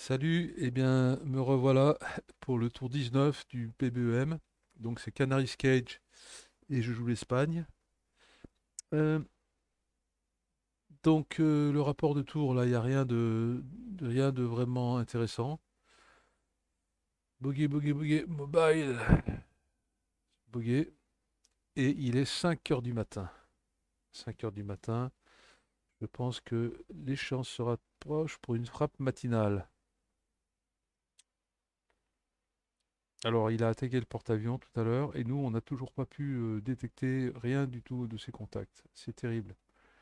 Salut, eh bien, me revoilà pour le tour 19 du PBEM. Donc, c'est Canaris Cage et je joue l'Espagne. Euh, le rapport de tour, là, il n'y a rien de vraiment intéressant. Boogie, boogie, boogie, mobile, boogie. Et il est 5 heures du matin. 5 heures du matin. Je pense que l'échéance sera proche pour une frappe matinale. Alors, il a attaqué le porte-avions tout à l'heure et nous, on n'a toujours pas pu détecter rien du tout de ses contacts. C'est terrible.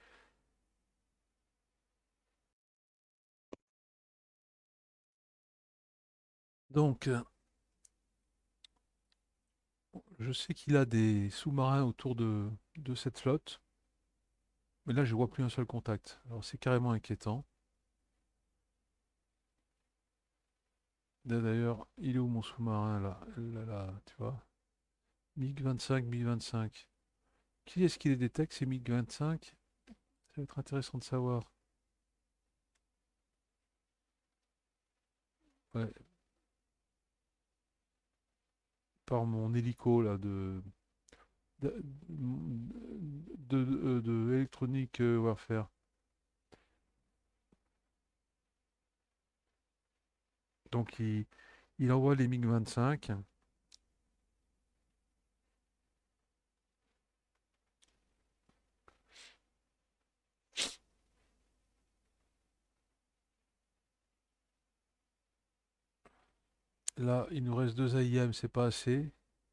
Donc, je sais qu'il a des sous-marins autour de cette flotte, mais là, je vois plus un seul contact. Alors, c'est carrément inquiétant. Là, d'ailleurs, il est où mon sous-marin, là? Là, là, tu vois? MiG-25, MiG-25. Qui est-ce qui les détecte, ces MiG-25? Ça va être intéressant de savoir. Ouais, par mon hélico, là, de, de Electronic Warfare. Donc, il envoie les MiG-25. Là, il nous reste deux AIM, c'est pas assez.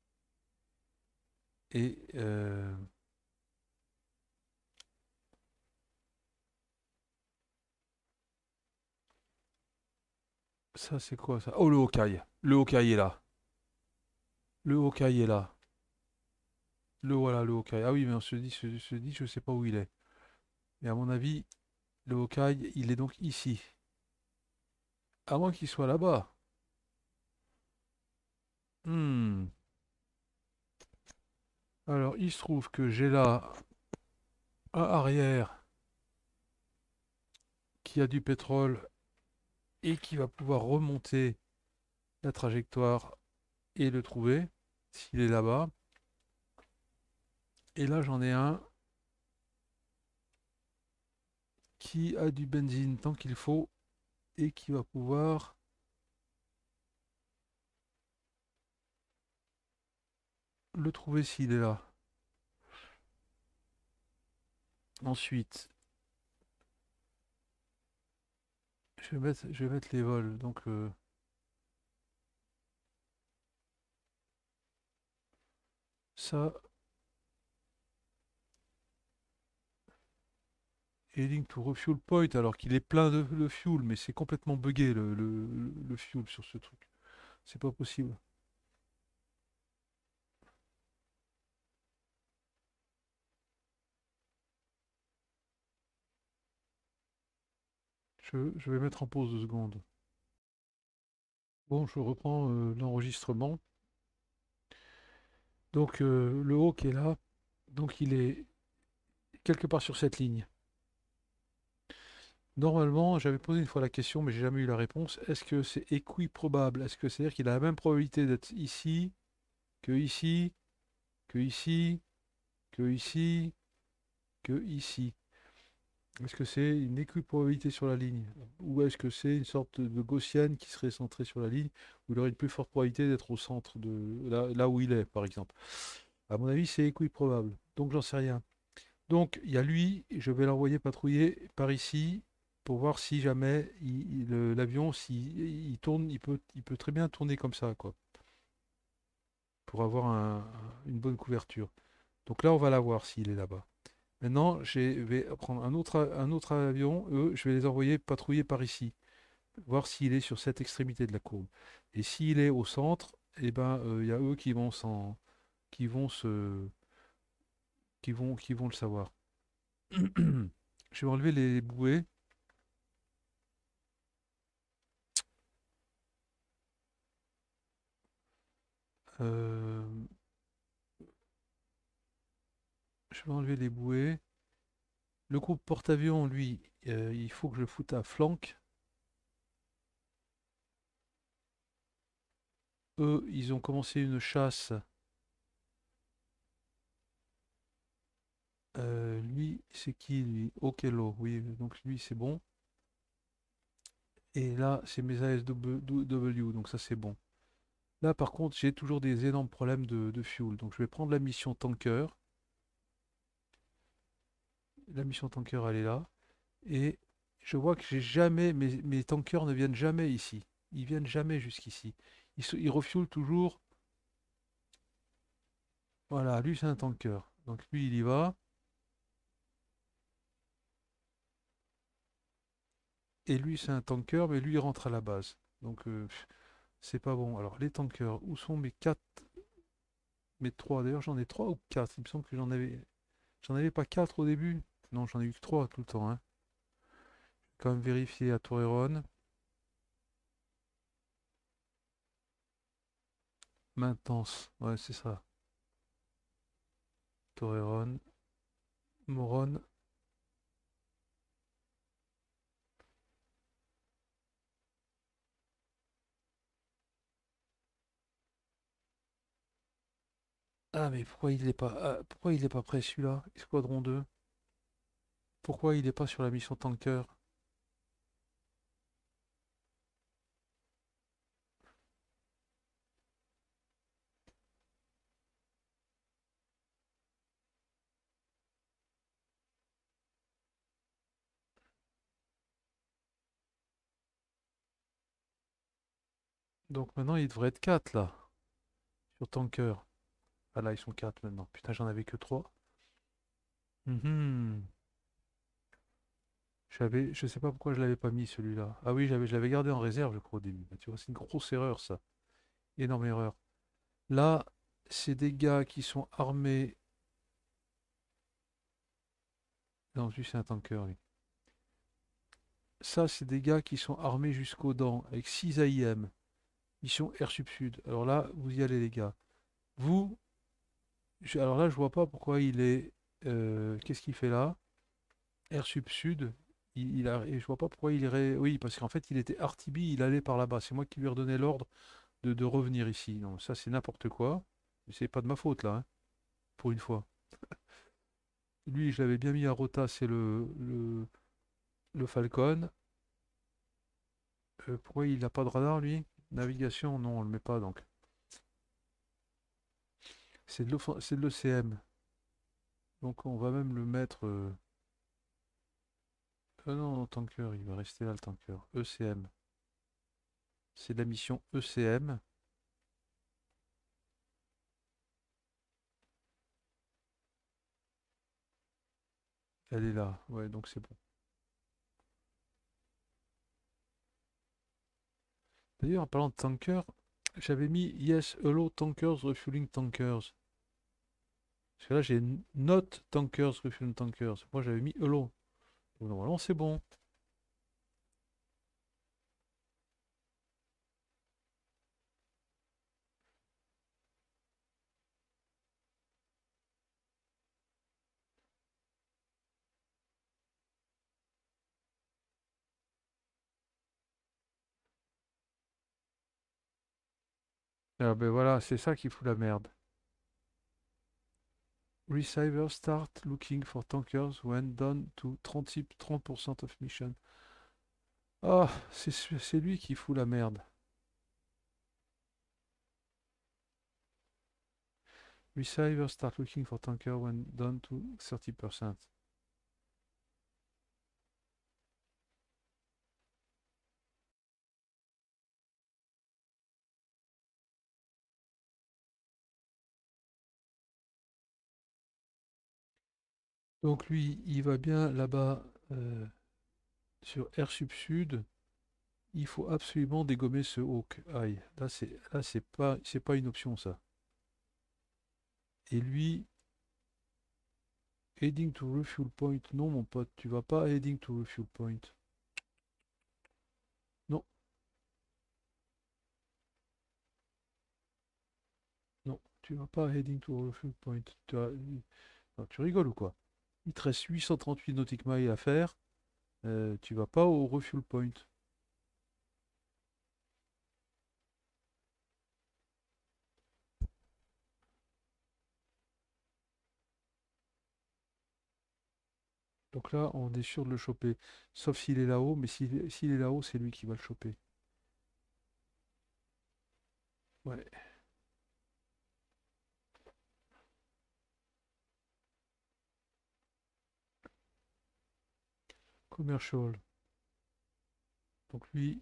Et ça, c'est quoi ça? Oh, le Hawkeye. Le Hawkeye est là. Le Hawkeye est là. Le voilà, le Hawkeye. Ah oui, mais on se dit, je sais pas où il est. Mais à mon avis, le Hawkeye, il est donc ici. À moins qu'il soit là-bas. Hmm. Alors, il se trouve que j'ai là un arrière qui a du pétrole et qui va pouvoir remonter la trajectoire et le trouver s'il est là-bas. Et là, j'en ai un qui a du benzine tant qu'il faut et qui va pouvoir le trouver s'il est là. Ensuite, je vais mettre les vols. Donc, ça, heading to refuel point, alors qu'il est plein de fuel, mais c'est complètement buggé le fuel sur ce truc. C'est pas possible. Je vais mettre en pause 2 secondes. Bon, je reprends l'enregistrement. Donc, le haut qui est là, donc il est quelque part sur cette ligne. Normalement, j'avais posé une fois la question, mais j'ai jamais eu la réponse. Est-ce que c'est équiprobable? Est-ce que c'est-à-dire qu'il a la même probabilité d'être ici, que ici, que ici, que ici, que ici? Est-ce que c'est une équiprobabilité sur la ligne? Ou est-ce que c'est une sorte de gaussienne qui serait centrée sur la ligne, où il aurait une plus forte probabilité d'être au centre de là où il est, par exemple? À mon avis, c'est équiprobable. Donc, j'en sais rien. Donc, il y a lui, je vais l'envoyer patrouiller par ici pour voir si jamais l'avion, s'il il tourne, il peut très bien tourner comme ça, quoi, pour avoir une bonne couverture. Donc là, on va la voir s'il est là-bas. Maintenant, je vais prendre un autre avion, eux, je vais les envoyer patrouiller par ici, voir s'il est sur cette extrémité de la courbe. Et s'il est au centre, eh ben, il y a eux qui vont se, qui vont le savoir. Je vais enlever les bouées. Euh, je vais enlever les bouées. Le groupe porte-avions, lui, il faut que je le foute à flanc. eux, ils ont commencé une chasse. Lui, c'est qui lui? Okello, oui, donc lui c'est bon. Et là, c'est mes ASW, donc ça c'est bon. Là, par contre, j'ai toujours des énormes problèmes de fuel. Donc, je vais prendre la mission tanker. La mission tanker, elle est là. Et je vois que j'ai jamais. Mes tankers ne viennent jamais ici. Ils viennent jamais jusqu'ici. Ils refuelent toujours. Voilà, lui, c'est un tanker. Donc, lui, il y va. Et lui, c'est un tanker, mais lui, il rentre à la base. Donc, c'est pas bon. Alors, les tankers, où sont mes 4, mes 3? D'ailleurs, j'en ai 3 ou 4. Il me semble que j'en avais. J'en avais pas 4 au début. Non, j'en ai eu que 3 tout le temps, hein. Quand même vérifier à Torreón. Maintenance, ouais, c'est ça. Torreón, Moron. Ah, mais pourquoi il est pas prêt celui-là? Escadron 2. Pourquoi il est pas sur la mission tanker? Donc maintenant il devrait être 4 là, sur tanker. Ah là, ils sont 4 maintenant. Putain, j'en avais que 3. Mhm. Je sais pas pourquoi je l'avais pas mis celui-là. Ah oui, je l'avais gardé en réserve, je crois, au début. Bah, tu vois, c'est une grosse erreur ça. Énorme erreur. Là, c'est des gars qui sont armés. Non, lui, c'est un tanker, lui. Ça, c'est des gars qui sont armés jusqu'aux dents, avec 6 AIM. Mission Air Sub Sud. Alors là, vous y allez, les gars. Vous, alors là, je vois pas pourquoi il est. Qu'est-ce qu'il fait là? Air Sub Sud. Et je vois pas pourquoi il irait. Oui, parce qu'en fait, il était RTB, il allait par là-bas. C'est moi qui lui ai redonné l'ordre de revenir ici. Non, ça, c'est n'importe quoi. Mais c'est pas de ma faute, là, hein, pour une fois. Lui, je l'avais bien mis à rota, c'est le Falcon. Pourquoi il n'a pas de radar, lui? Navigation, non, on le met pas, donc. C'est de l'OCM. Donc, on va même le mettre. Non, non, tanker, il va rester là le tanker. ECM. C'est de la mission ECM. Elle est là. Ouais, donc c'est bon. D'ailleurs, en parlant de tanker, j'avais mis Yes, hello tankers, refueling tankers. Parce que là, j'ai Not tankers, refueling tankers. Moi, j'avais mis hello. Donc, normalement, c'est bon. Ah ben voilà, c'est ça qui fout la merde. Receiver start looking for tankers when down to 30% of mission. Ah, c'est lui qui fout la merde. Receiver start looking for tanker when down to 30%. Donc lui, il va bien là-bas sur Air Sub Sud. Il faut absolument dégommer ce Hawk. Aïe, là c'est pas une option ça. Et lui, heading to refuel point. Non mon pote, tu vas pas heading to refuel point. Non, non, tu vas pas heading to refuel point. Non, tu rigoles ou quoi? Il te reste 838 nautiques miles à faire. Tu vas pas au refuel point. Donc là, on est sûr de le choper. Sauf s'il est là-haut, mais s'il est là-haut, c'est lui qui va le choper. Ouais. Commercial. Donc lui,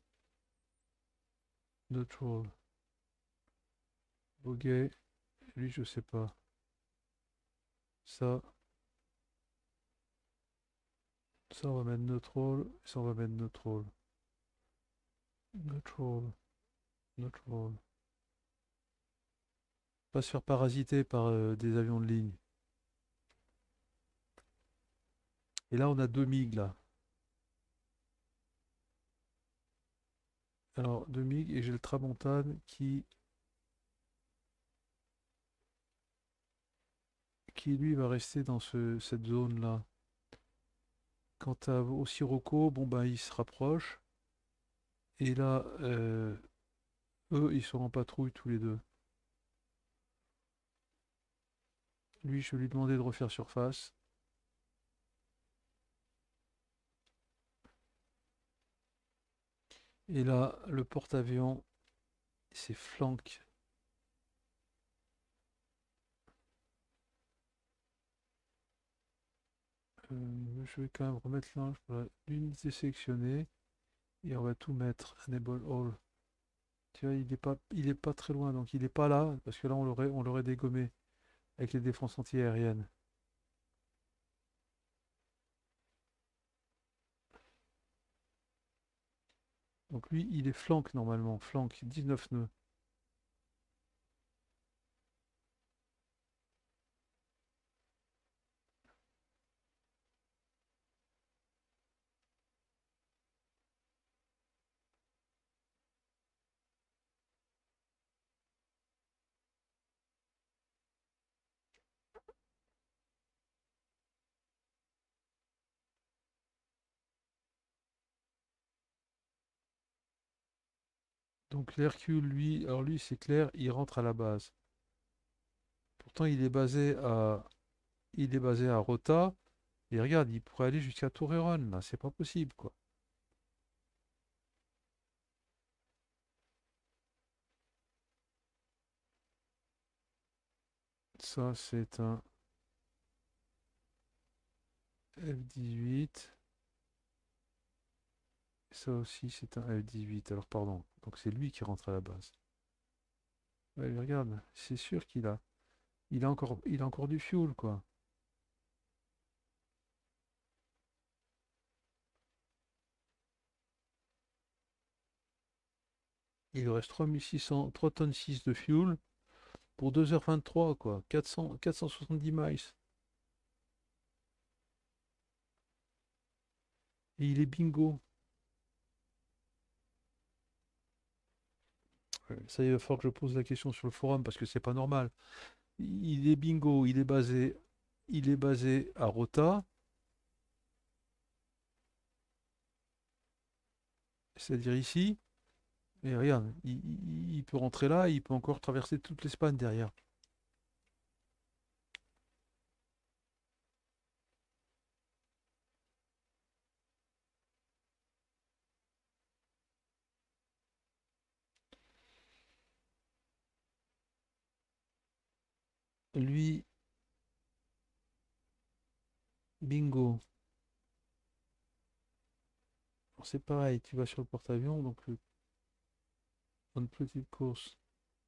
neutral. Bogey. Lui, je sais pas. Ça, ça on va mettre neutral. Ça, on va mettre neutral. Neutral. Neutral. Pas se faire parasiter par des avions de ligne. Et là, on a deux MiG là. Alors, deux MiG et j'ai le Tramontane qui lui va rester dans cette zone là. Quant au Sirocco, bon bah il se rapproche. Et là, eux, ils sont en patrouille tous les deux. Lui, je vais lui demander de refaire surface. Et là, le porte-avions, c'est flanque. Je vais quand même remettre là, l'unité sélectionnée. Et on va tout mettre. Enable all. Tu vois, il est pas très loin, donc il n'est pas là, parce que là, on l'aurait dégommé avec les défenses antiaériennes. Donc lui, il est flanque normalement. Flanque, 19 nœuds. Donc l'Hercule, lui, alors lui, c'est clair, il rentre à la base. Pourtant, il est basé à Rota. Et regarde, il pourrait aller jusqu'à Torreón, là, c'est pas possible, quoi. Ça, c'est un F-18. Ça aussi, c'est un F-18. Alors, pardon. Donc, c'est lui qui rentre à la base. Ouais, mais regarde, c'est sûr il a encore du fuel, quoi. Il lui reste 3600, 3 tonnes 6 de fuel pour 2h23, quoi. 470 miles. Et il est bingo. Ouais, ça, il va falloir que je pose la question sur le forum parce que c'est pas normal. Il est bingo, il est basé à Rota, c'est-à-dire ici. Et regarde, il peut rentrer là, il peut encore traverser toute l'Espagne derrière. Lui, bingo. Alors, c'est pareil, tu vas sur le porte-avions, donc une petite course.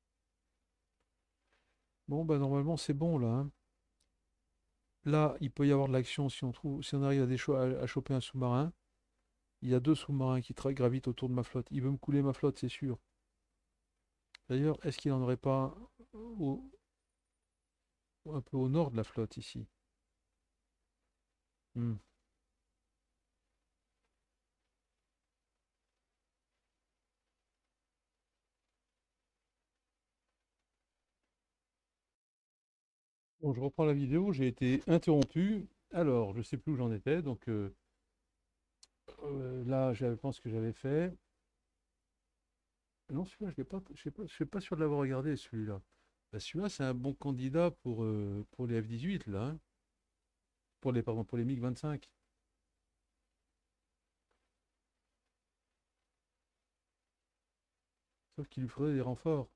Bon, bah normalement c'est bon là, hein. Là, il peut y avoir de l'action si on arrive à choper un sous-marin. Il y a deux sous-marins qui gravitent autour de ma flotte. Il veut me couler ma flotte, c'est sûr. D'ailleurs, est-ce qu'il n'en aurait pas au- un peu au nord de la flotte ici? Hmm. Bon, je reprends la vidéo, j'ai été interrompu. Alors, je sais plus où j'en étais, donc là, je pense que j'avais fait. Non, celui-là, je l'ai pas, je suis pas sûr de l'avoir regardé, celui-là. Bah, celui-là, c'est un bon candidat pour les F-18, là, hein. Pardon, pour les MiG-25. Sauf qu'il lui faudrait des renforts.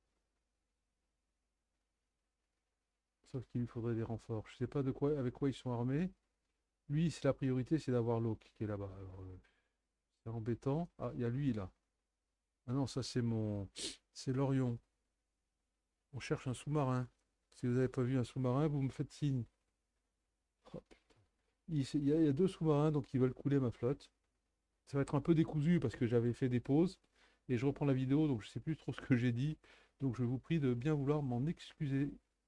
Sauf qu'il lui faudrait des renforts. Je sais pas de quoi, avec quoi ils sont armés. Lui, c'est la priorité, c'est d'avoir l'eau qui est là-bas. Alors, c'est embêtant. Ah, il y a lui là. Ah non, ça c'est mon. C'est l'Orion. On cherche un sous-marin. Si vous n'avez pas vu un sous-marin, vous me faites signe. Oh, putain. Il y a deux sous-marins donc ils veulent couler ma flotte. Ça va être un peu décousu parce que j'avais fait des pauses et je reprends la vidéo donc je sais plus trop ce que j'ai dit. Donc je vous prie de bien vouloir m'en excuser.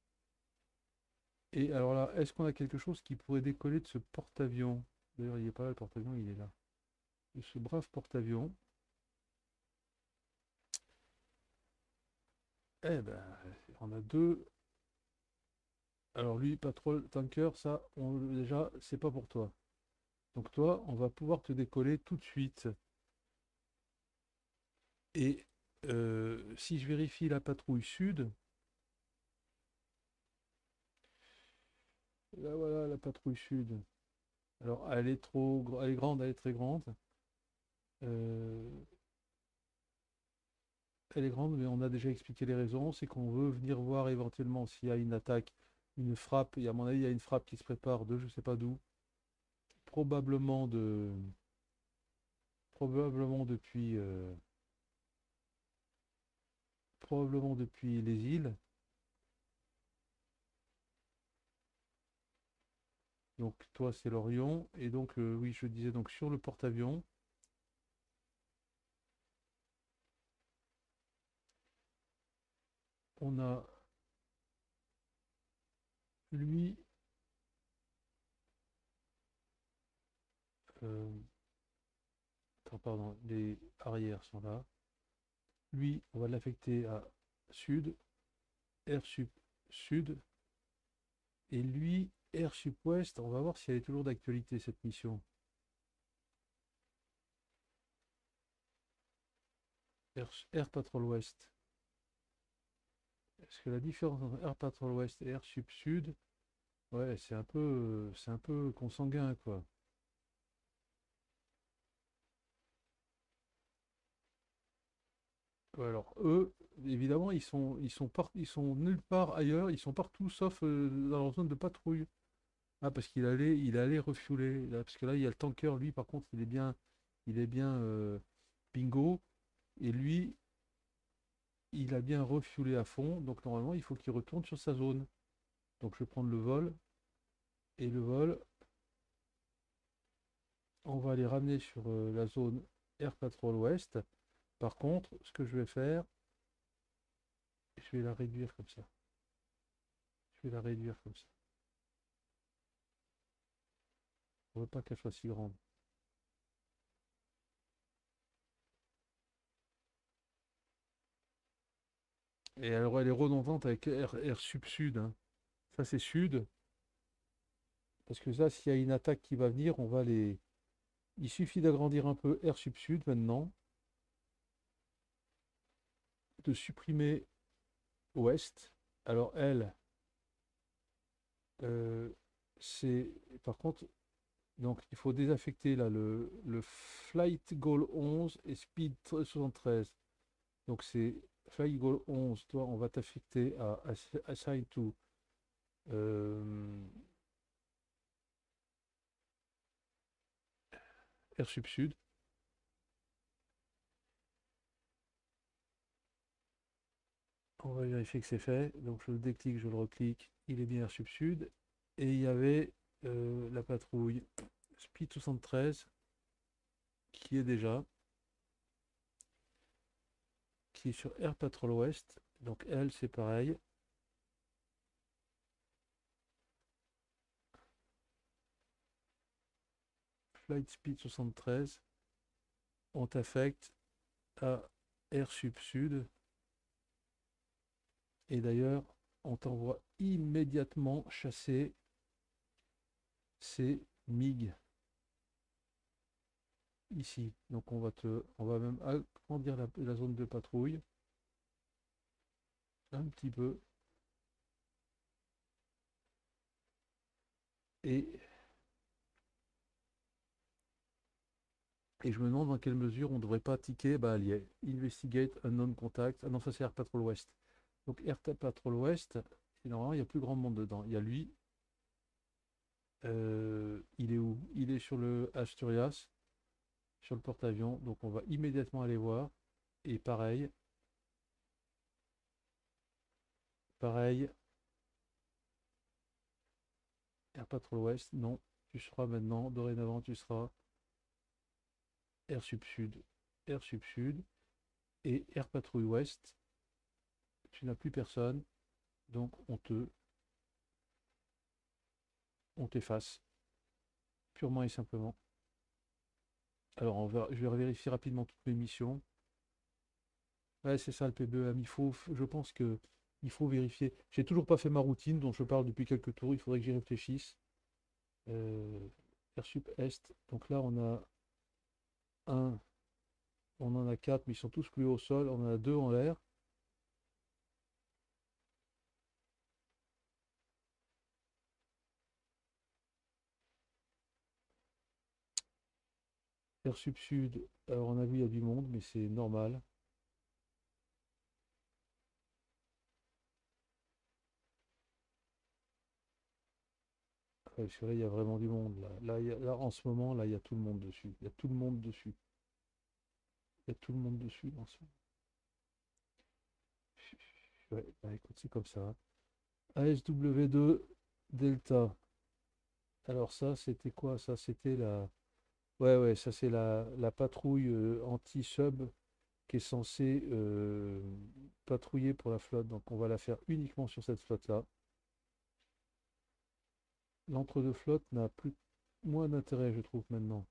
Et alors là, est-ce qu'on a quelque chose qui pourrait décoller de ce porte-avions? D'ailleurs, il n'est pas là, le porte-avions, il est là. De ce brave porte-avions. Eh ben, on a deux. Alors lui, Patrol Tanker, ça, déjà, c'est pas pour toi. Donc toi, on va pouvoir te décoller tout de suite. Et si je vérifie la patrouille sud, là voilà la patrouille sud. Alors elle est elle est grande, elle est très grande. Euh, Elle est grande, mais on a déjà expliqué les raisons. C'est qu'on veut venir voir éventuellement s'il y a une attaque, une frappe. Et à mon avis, il y a une frappe qui se prépare de je sais pas d'où. Probablement probablement probablement depuis les îles. Donc toi, c'est l'Orion. Et donc oui, je disais donc sur le porte-avions, on a lui. euh, Attends, pardon, les arrières sont là. Lui, on va l'affecter à sud, air sup sud. Et lui, air sup ouest, on va voir si elle est toujours d'actualité cette mission. Air Patrol ouest. Est-ce que la différence entre air Patrol ouest et air sup sud, ouais, c'est un peu consanguin quoi. Ouais, alors eux, évidemment, ils sont nulle part ailleurs, ils sont partout sauf dans leur zone de patrouille. Ah, parce il allait refueler. Là, parce que là, il y a le tanker, lui, par contre, il est bien bingo. Et lui, il a bien refuelé à fond. Donc, normalement, il faut qu'il retourne sur sa zone. Donc, je vais prendre le vol. Et le vol, on va aller ramener sur la zone Air Patrol Ouest. Par contre, ce que je vais faire, je vais la réduire comme ça. Je vais la réduire comme ça. On ne veut pas qu'elle soit si grande. Et alors, elle est redondante avec Air Sub Sud, hein. Ça, c'est Sud. Parce que ça, s'il y a une attaque qui va venir, on va les. Il suffit d'agrandir un peu Air Sub Sud maintenant, de supprimer Ouest. Alors, elle, euh, c'est. Par contre, donc il faut désaffecter là le Flight Goal 11 et Speed 73. Donc, c'est Flight Goal 11. Toi, on va t'affecter à Assign to euh, Air Sub Sud. On va vérifier que c'est fait. Donc je le déclic, je le reclique. Il est bien sub sud. Et il y avait la patrouille Speed 73 qui est déjà, qui est sur Air Patrol Ouest. Donc elle, c'est pareil. Flight Speed 73. On t'affecte à Air Sub Sud. Et d'ailleurs, on t'envoie immédiatement chasser ces MiG ici. Donc on va même agrandir la zone de patrouille un petit peu. Et Et je me demande dans quelle mesure on ne devrait pas ticker, bah, il y a Investigate Unknown Contact. Ah non, ça c'est Air Patrol West. Donc Air Patrol West, et normalement, il y a plus grand monde dedans. Il y a lui. Il est où? Il est sur le Asturias, sur le porte-avions. Donc on va immédiatement aller voir. Et pareil, pareil, Air Patrol West, non. Tu seras maintenant, dorénavant, tu seras Air Sub Sud. Air Sub Sud et Air Patrouille Ouest. Tu n'as plus personne. Donc on t'efface. Purement et simplement. Alors je vais vérifier rapidement toutes mes missions. Ouais, c'est ça le PBEM. Je pense que il faut vérifier. J'ai toujours pas fait ma routine dont je parle depuis quelques tours. Il faudrait que j'y réfléchisse. Euh, Airsup Est. Donc là, on a un, on en a quatre, mais ils sont tous cloués au sol. On en a deux en l'air. Airsup Sud. Alors on a vu, il y a du monde, mais c'est normal. Parce que là, il y a vraiment du monde. Là, en ce moment, là, il y a tout le monde dessus. Il y a tout le monde dessus. Il y a tout le monde dessus en ce moment. Ouais, bah, écoute, c'est comme ça. ASW2 Delta. Alors ça, c'était quoi? Ça, c'était la... Ouais, ouais, ça c'est la patrouille anti-sub qui est censée patrouiller pour la flotte. Donc on va la faire uniquement sur cette flotte-là. L'entre-deux flotte n'a plus moins d'intérêt, je trouve, maintenant.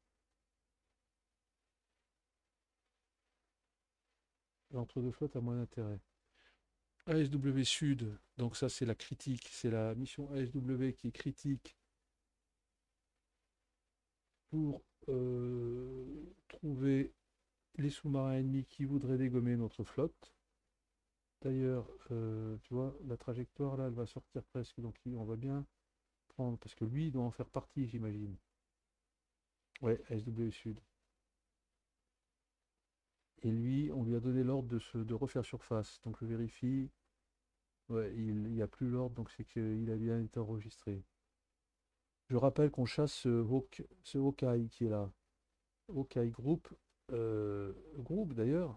L'entre-deux flotte a moins d'intérêt. ASW Sud, donc ça c'est la critique, c'est la mission ASW qui est critique pour trouver les sous-marins ennemis qui voudraient dégommer notre flotte. D'ailleurs, tu vois, la trajectoire là, elle va sortir presque, donc on va bien prendre, parce que lui, il doit en faire partie, j'imagine. Ouais, ASW Sud. Et lui, on lui a donné l'ordre de refaire surface. Donc je vérifie. Ouais, il n'y a plus l'ordre, donc c'est qu'il a bien été enregistré. Je rappelle qu'on chasse ce Hawkeye qui est là. Hawkeye Group. Groupe d'ailleurs.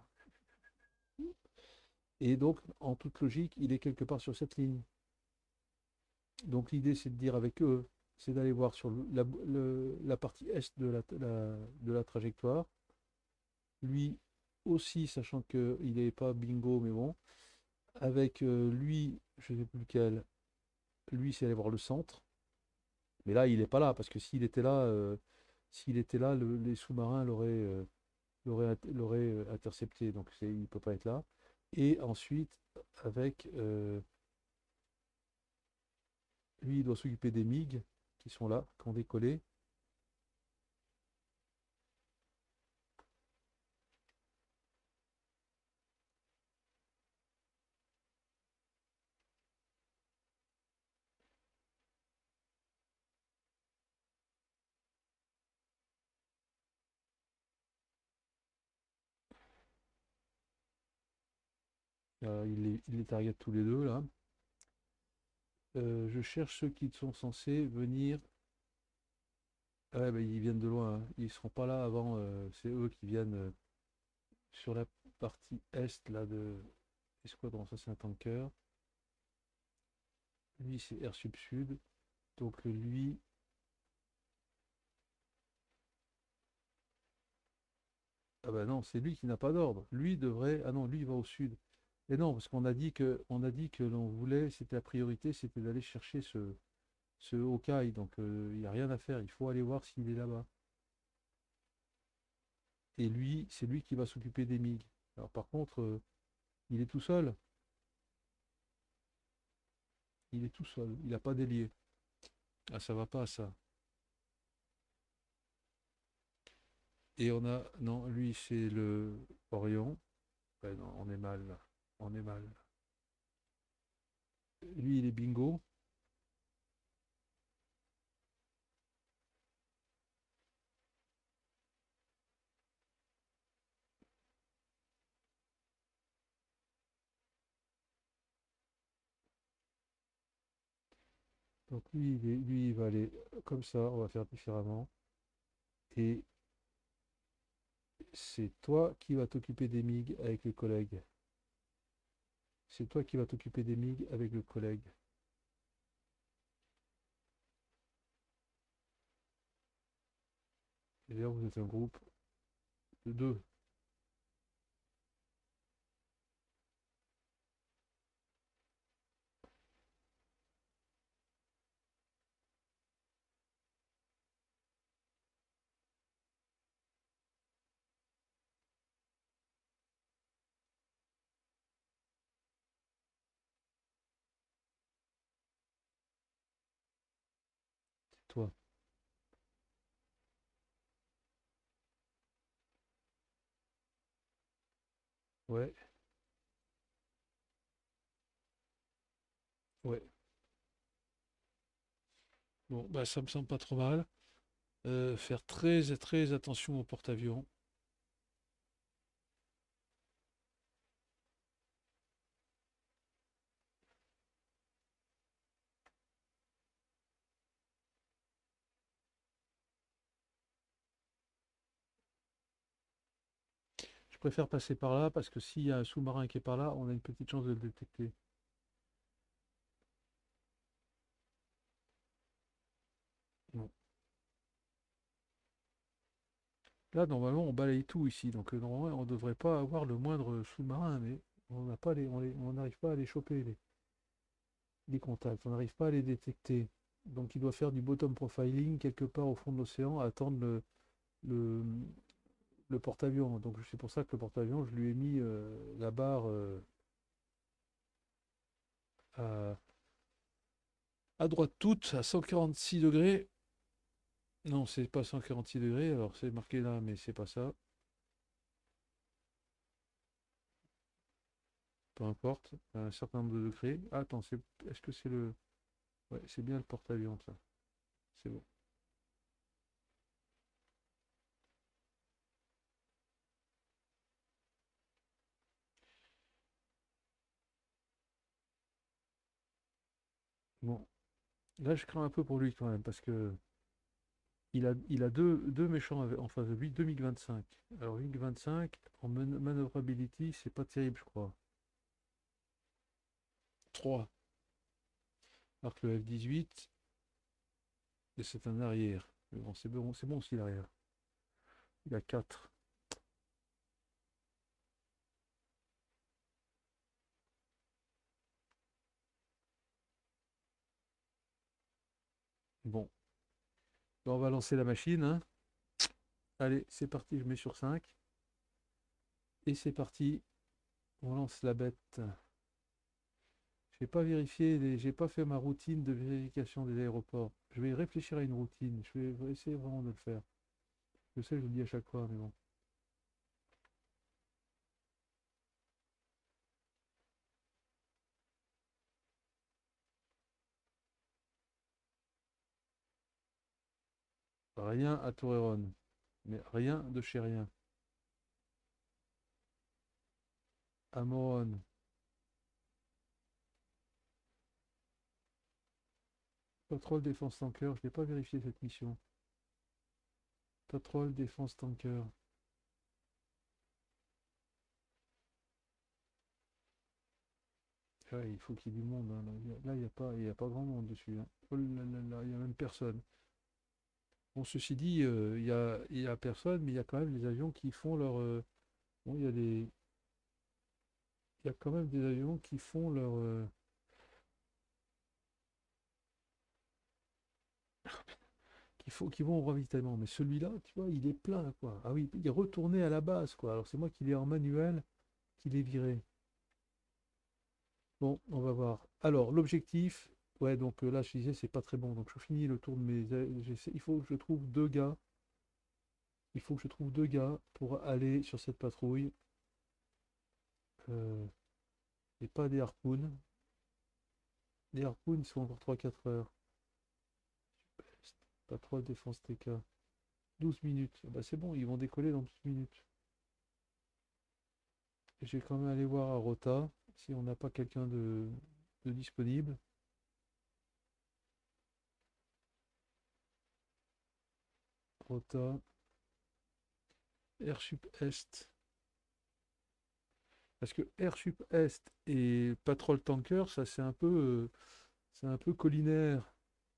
Et donc, en toute logique, il est quelque part sur cette ligne. Donc l'idée, c'est de dire avec eux, c'est d'aller voir sur la partie est de la trajectoire. Lui aussi, sachant qu'il n'est pas bingo, mais bon. Avec lui, je ne sais plus lequel, lui, c'est aller voir le centre. Mais là, il n'est pas là, parce que s'il était là, les sous-marins l'auraient intercepté. Donc il ne peut pas être là. Et ensuite, avec lui, il doit s'occuper des MiG qui sont là, qui ont décollé. Il les target tous les deux là. Je cherche ceux qui sont censés venir. Ah ouais, bah, ils viennent de loin, hein. Ils ne seront pas là avant. C'est eux qui viennent sur la partie est là de l'escadron. Ça, c'est un tanker. Lui, c'est Air Sub Sud. Donc lui, ah bah non, c'est lui qui n'a pas d'ordre. Lui devrait. Ah non, lui, il va au sud. Et non, parce on a dit que l'on voulait, c'était la priorité, c'était d'aller chercher ce Hawkeye. Donc il n'y a rien à faire. Il faut aller voir s'il est là-bas. Et lui, c'est lui qui va s'occuper des MiG. Alors par contre, il est tout seul. Il est tout seul. Il n'a pas d'ailier. Ah, ça va pas, ça. Et on a. Non, lui, c'est le Orion. Ouais, non, on est mal là. On est mal. Lui, il est bingo. Donc lui, il va aller comme ça, on va faire différemment. Et c'est toi qui vas t'occuper des MiG avec le collègue. C'est toi qui vas t'occuper des MiG avec le collègue. Et d'ailleurs, vous êtes un groupe de deux. C'est toi. Ouais, ouais. Bon, bah ça me semble pas trop mal. Faire très très attention au porte-avions. Je préfère passer par là parce que s'il y a un sous-marin qui est par là, on a une petite chance de le détecter. Bon. Là, normalement, on balaye tout ici, donc normalement, on ne devrait pas avoir le moindre sous-marin, mais on n'a pas on n'arrive pas à les choper, les contacts, on n'arrive pas à les détecter. Donc il doit faire du bottom profiling quelque part au fond de l'océan, attendre le, le porte-avions. Donc c'est pour ça que le porte-avions, je lui ai mis la barre à, à droite toute, à 146 degrés. Non, c'est pas 146 degrés, alors c'est marqué là, mais c'est pas ça. Peu importe, à un certain nombre de degrés. Ah, attends, est-ce que c'est le... Ouais, c'est bien le porte-avions, ça. C'est bon. Bon, là, je crains un peu pour lui quand même, parce que il a deux méchants en face de lui, deux MiG-25. Alors, MiG-25, en maneuverability, c'est pas terrible, je crois. 3. Alors que le F-18, c'est un arrière. Mais bon, c'est bon aussi l'arrière. Il a 4. Bon, ben, on va lancer la machine, hein. Allez, c'est parti, je mets sur 5. Et c'est parti, on lance la bête. J'ai pas vérifié, j'ai pas fait ma routine de vérification des aéroports. Je vais réfléchir à une routine. Je vais essayer vraiment de le faire. Je sais, je le dis à chaque fois, mais bon. Rien à Torreón. Mais rien de chez rien. À Morón. Patrol défense tanker. Je n'ai pas vérifié cette mission. Patrol défense tanker. Ouais, il faut qu'il y ait du monde, hein. Là, il y a pas grand monde dessus, hein. Oh là là là, il n'y a même personne. Bon, ceci dit, il y a personne, mais il y a quand même les avions qui font leur. Bon, il y a quand même des avions qui font leur. Qui vont au ravitaillement. Mais celui-là, tu vois, il est plein, quoi. Ah oui, il est retourné à la base, quoi. Alors c'est moi qui l'ai en manuel, qui l'ai viré. Bon, on va voir. Alors, l'objectif, ouais, donc là, je disais, c'est pas très bon. Donc je finis le tour de mes. Il faut que je trouve deux gars. Il faut que je trouve deux gars pour aller sur cette patrouille. Euh, et pas des harpoons. Les harpoons, ils sont encore 3 4 heures. Patrouille défense TK. 12 minutes. Ah bah, c'est bon, ils vont décoller dans 12 minutes. Et je vais quand même aller voir à Rota si on n'a pas quelqu'un de disponible. Rota, Air Sup Est. Parce que Air Sup Est et Patrol Tanker, ça c'est un peu collinaire.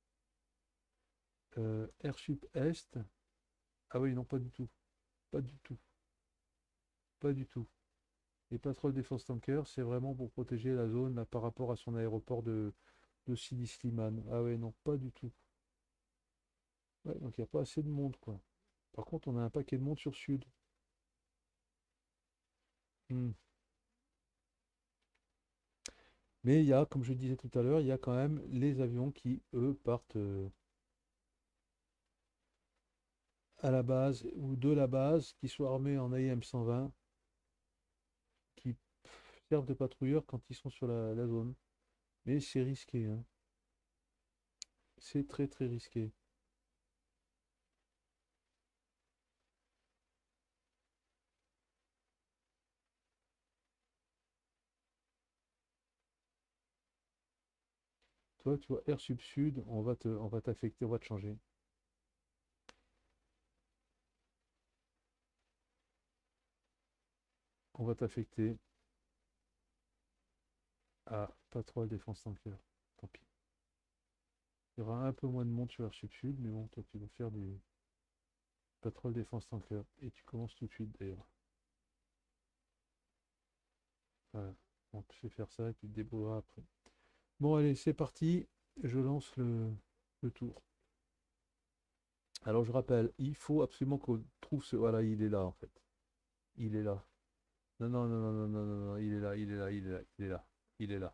Air Sup Est. Ah oui, non, pas du tout. Pas du tout. Pas du tout. Et Patrol Défense Tanker, c'est vraiment pour protéger la zone là, par rapport à son aéroport de Sidi Slimane. Ah ouais, non, pas du tout. Ouais, donc il n'y a pas assez de monde, quoi. Par contre, on a un paquet de monde sur Sud. Hmm. Mais il y a, comme je disais tout à l'heure, il y a quand même les avions qui, eux, partent à la base ou de la base, qui soient armés en AIM 120, qui servent de patrouilleurs quand ils sont sur la zone. Mais c'est risqué, hein. C'est très très risqué. Toi, tu vois, Air Sub Sud, on va t'affecter, on va te changer. On va t'affecter à Patrol Défense Tanker. Tant pis. Il y aura un peu moins de monde sur Air Sub Sud, mais bon, toi, tu vas faire du Patrol Défense Tanker. Et tu commences tout de suite, d'ailleurs. Voilà. On te fait faire ça et tu te débrouilleras après. Bon, allez, c'est parti. Je lance le tour. Alors, je rappelle, il faut absolument qu'on trouve ce... Voilà, il est là, en fait. Il est là. Non, non, non, non, non, non, non, non, il est là, il est là, il est là, il est là. Il est là.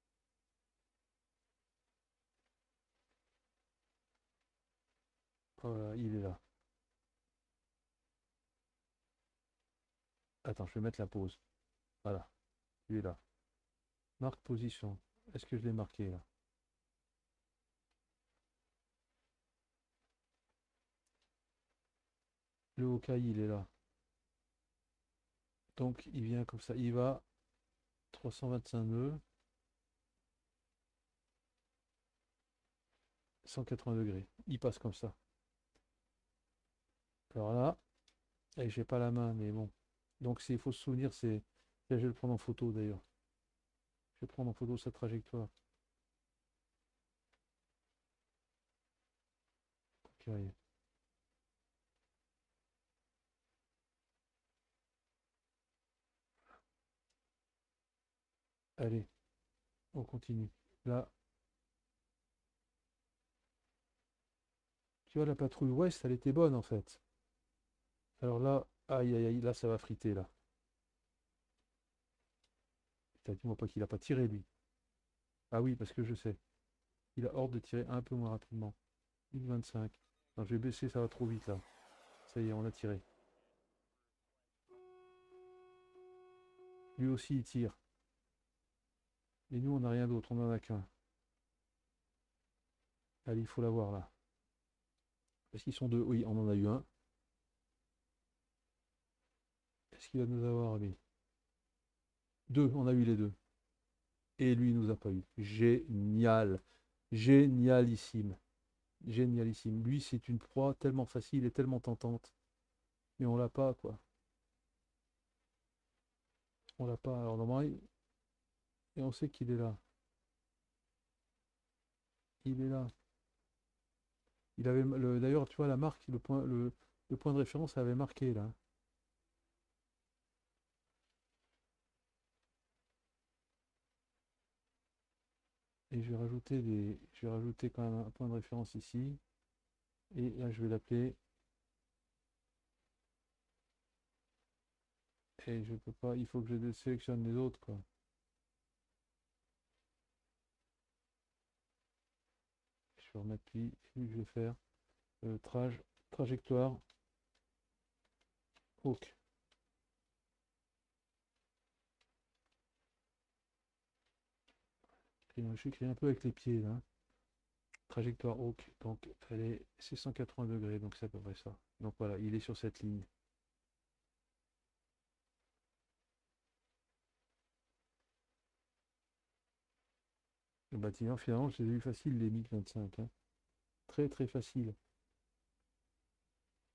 Voilà, il est là. Attends, je vais mettre la pause. Voilà, il est là. Marque position. Est-ce que je l'ai marqué, là? Le Hawkeye, il est là. Donc, il vient comme ça. Il va 325 nœuds, 180 degrés. Il passe comme ça. Alors là, et j'ai pas la main, mais bon. Donc, il faut se souvenir, c'est... Là, je vais le prendre en photo, d'ailleurs. Je vais prendre en photo sa trajectoire. Ok. Allez, on continue. Là, tu vois, la patrouille ouest, elle était bonne, en fait. Alors là, aïe, aïe, aïe, là, ça va friter, là. Putain, dis-moi pas qu'il a pas tiré, lui. Ah oui, parce que je sais. Il a hors de tirer un peu moins rapidement. 1025. Non, je vais baisser, ça va trop vite, là. Ça y est, on a tiré. Lui aussi, il tire. Et nous, on n'a rien d'autre, on en a qu'un. Allez, il faut l'avoir, là. Est-ce qu'ils sont deux? Oui, on en a eu un. Est-ce qu'il va nous avoir, lui? Deux, on a eu les deux. Et lui, il nous a pas eu. Génial. Génialissime. Génialissime. Lui, c'est une proie tellement facile et tellement tentante. Mais on l'a pas, quoi. On l'a pas. Alors, normalement, et on sait qu'il est là. Il est là. Il avait d'ailleurs, tu vois, la marque, le point de référence avait marqué, là. Et je vais rajouter quand même un point de référence ici. Et là, je vais l'appeler. Et je peux pas, il faut que je sélectionne les autres, quoi. Je vais remettre lui, et lui, je vais faire trajectoire, hawk. Je écris un peu avec les pieds, là. Trajectoire hawk, donc c'est 180 degrés, donc c'est à peu près ça. Donc voilà, il est sur cette ligne. Le bâtiment, finalement, je les ai eu facile, les MiG 25, hein. Très très facile.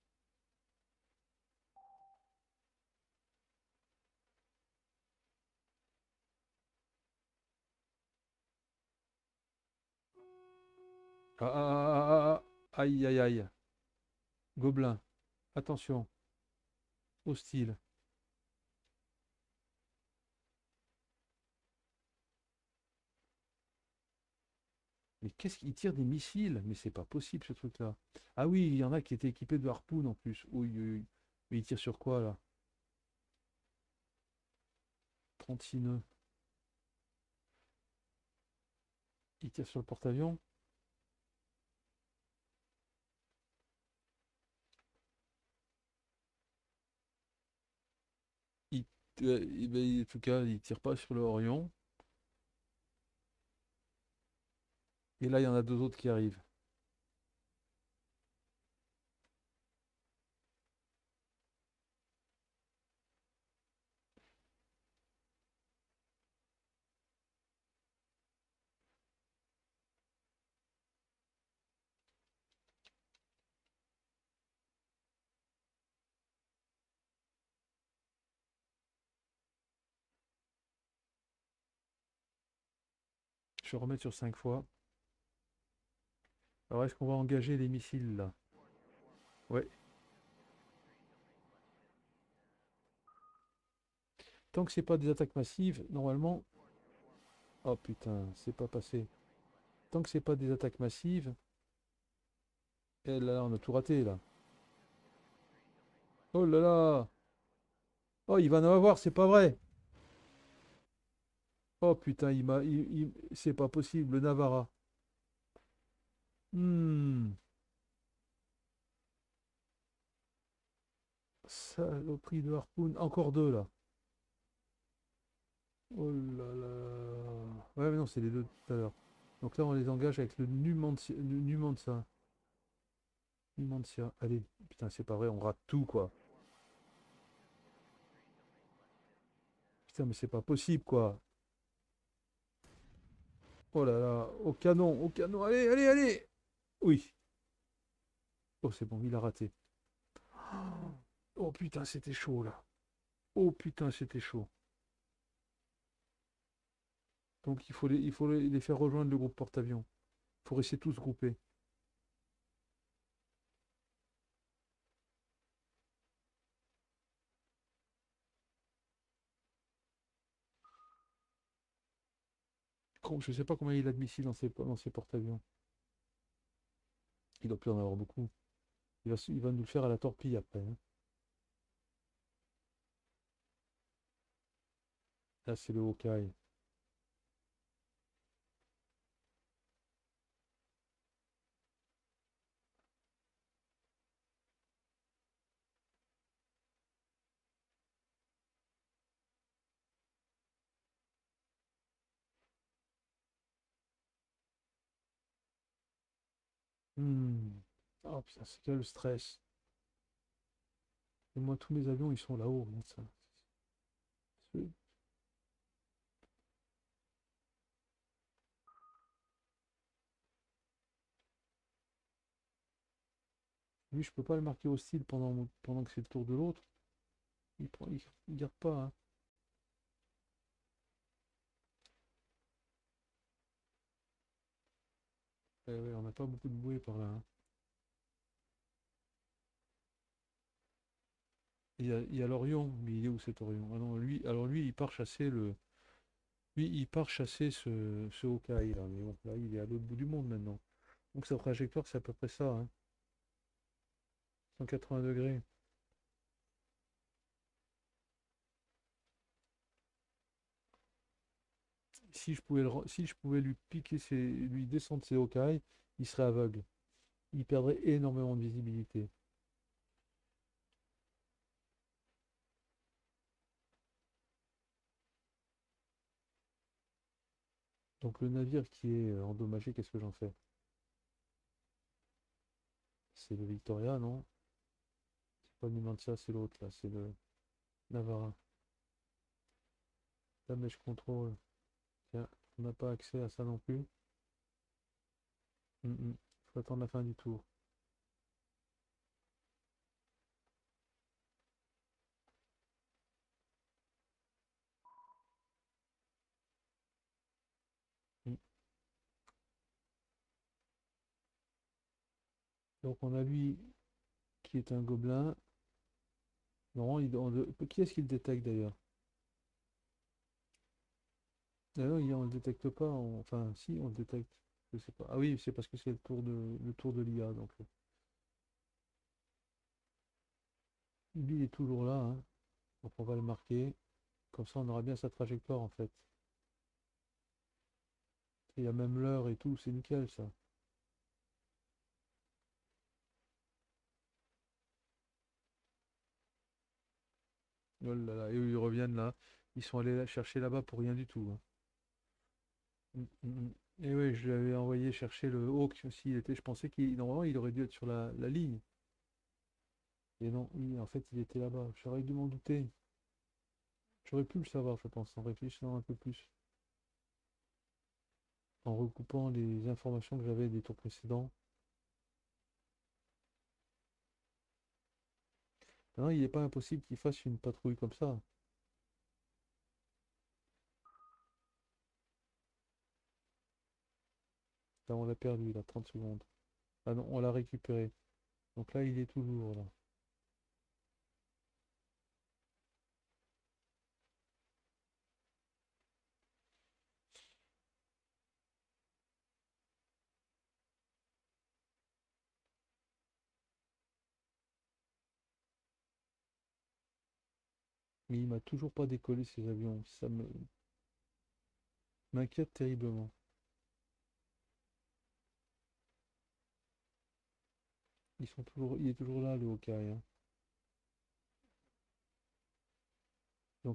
Ah, ah, ah, ah, ah. Aïe, aïe, aïe. Gobelin. Attention. Hostile. Mais qu'est-ce qu'il tire des missiles? Mais c'est pas possible ce truc-là. Ah oui, il y en a qui étaient équipés de harpoons en plus. Oui, oui, oui. Mais il tire sur quoi là? 36 nœuds. Il tire sur le porte-avions? Il, ben, en tout cas, il tire pas sur le Orion. Et là, il y en a deux autres qui arrivent. Je vais remettre sur 5 fois. Alors, est-ce qu'on va engager les missiles là? Ouais. Tant que c'est pas des attaques massives, normalement. Oh putain, c'est pas passé. Tant que c'est pas des attaques massives. Et là, on a tout raté là. Oh là là! Oh, il va en avoir, c'est pas vrai! Oh putain, c'est pas possible, le Navara. Hmm. Saloperie de harpoon. Encore deux là. Oh là là. Ouais, mais non, c'est les deux de tout à l'heure. Donc là, on les engage avec le Numantia. Numantia. Allez, putain, c'est pas vrai, on rate tout quoi. Putain, mais c'est pas possible quoi. Oh là là, au canon, au canon. Allez, allez, allez. Oui. Oh, c'est bon, il a raté. Oh putain, c'était chaud là. Oh putain, c'était chaud. Donc il faut les faire rejoindre le groupe porte-avions. Il faut rester tous groupés. Je sais pas combien il a de missiles dans ses porte-avions. Il doit plus en avoir beaucoup. Il va nous le faire à la torpille après, hein. Là, c'est le Hawkeye. Hmm. Oh putain, c'est quel stress. Et moi, tous mes avions, ils sont là-haut. Regarde ça. Ce- Lui, je peux pas le marquer hostile pendant que c'est le tour de l'autre. Il garde pas, hein. Ouais, on n'a pas beaucoup de bouées par là, hein. Il y a l'Orion, mais il est où cet Orion? Ah non, lui, il part chasser ce Hawkeye là. Mais bon, là, il est à l'autre bout du monde maintenant. Donc sa trajectoire, c'est à peu près ça, hein. 180 degrés. Si je pouvais lui lui descendre ses Hawkeye, il serait aveugle. Il perdrait énormément de visibilité. Donc le navire qui est endommagé, qu'est-ce que j'en fais? C'est le Victoria, non? C'est pas le Numantia, c'est l'autre là, c'est le Navara. Damage control. Tiens, on n'a pas accès à ça non plus. Faut attendre la fin du tour. Mm. Donc on a lui qui est un gobelin. Non, qui est-ce qui le détecte d'ailleurs? Ah non, on le détecte pas. Enfin, si, on le détecte. Je sais pas. Ah oui, c'est parce que c'est le tour de l'IA. Donc, lui, il est toujours là, hein. Donc, on va le marquer. Comme ça, on aura bien sa trajectoire, en fait. Il y a même l'heure et tout. C'est nickel, ça. Oh là là. Et eux, ils reviennent là. Ils sont allés chercher là-bas pour rien du tout, hein. Mm. Et oui, je lui avais envoyé chercher le Hawk aussi. Je pensais qu'il normalement, il aurait dû être sur la ligne. Et non, en fait, il était là-bas. J'aurais dû m'en douter. J'aurais pu le savoir, je pense, en réfléchissant un peu plus. En recoupant les informations que j'avais des tours précédents. Non, il n'est pas impossible qu'il fasse une patrouille comme ça. Là, on l'a perdu, là, 30 secondes. Ah non, on l'a récupéré. Donc là, il est toujours là. Mais il m'a toujours pas décollé ces avions. M'inquiète terriblement. Il est toujours là, le Hawkeye, hein. Donc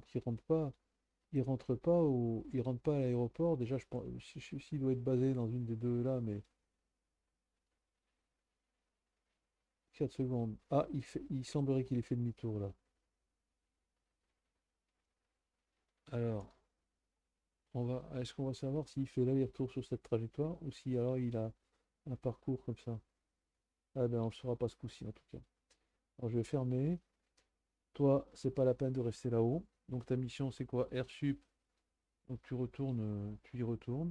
il rentre pas à l'aéroport. Déjà, je pense, s'il doit être basé dans une des deux là, mais 4 secondes. Ah, il semblerait qu'il ait fait demi-tour là. Alors, est-ce qu'on va savoir s'il fait l'aller-retour sur cette trajectoire ou si alors il a un parcours comme ça? Ah ben, on ne le saura pas ce coup-ci en tout cas. Alors, je vais fermer. Toi, c'est pas la peine de rester là-haut. Donc, ta mission, c'est quoi? Air sup. Donc, tu y retournes.